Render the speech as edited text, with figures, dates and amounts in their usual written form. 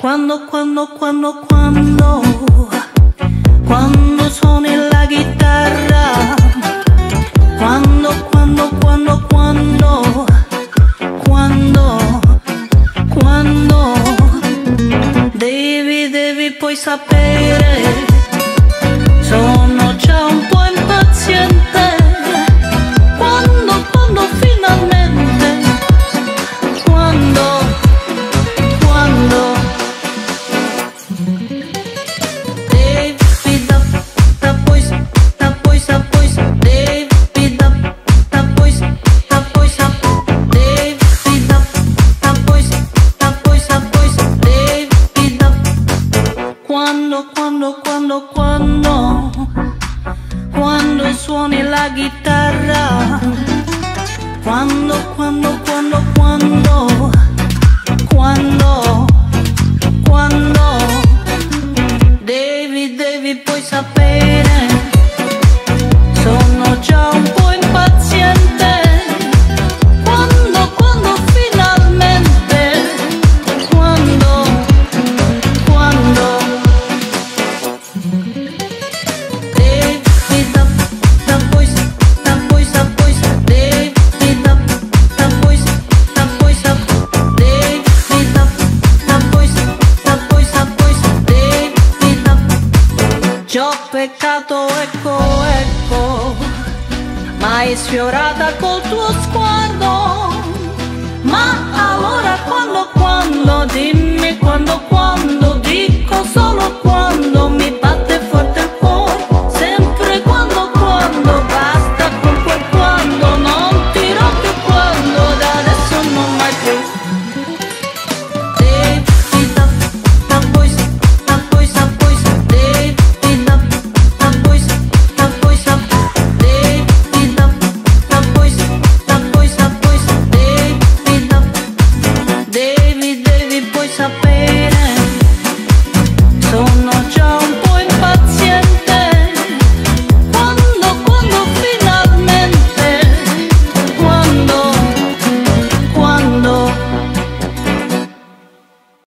Quando suoni la chitarra, quando devi poi sapere, sono già un po' impaziente, quando finalmente, quando quando suoni la chitarra, quando devi poi sapere, sono già un po' impaziente, quando finalmente, quando ci ho peccato, ecco, ma hai sfiorata col tuo sguardo. Ma allora quando, dimmi quando, dico solo quando mi batte